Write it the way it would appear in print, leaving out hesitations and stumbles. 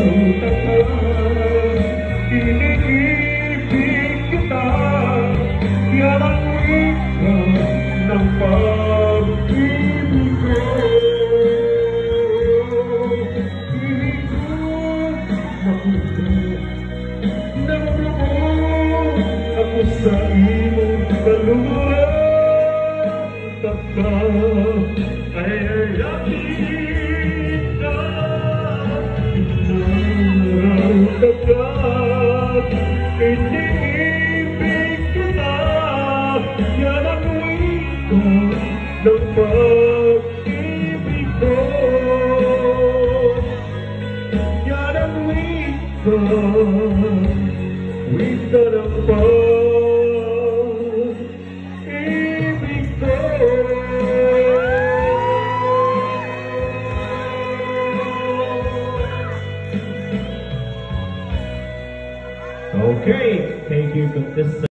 Iniibig kita, yan ang wika ng pag-ibig ko. Ibig ko makuha, namubuo ako sa iyong kaluluwa. Ay ayapin ka, inarangkagat, iniibig kita, yan ang wika ng pag-ibig ko. Yan ang wika ng pag-ibig ko. Okay, thank you for this.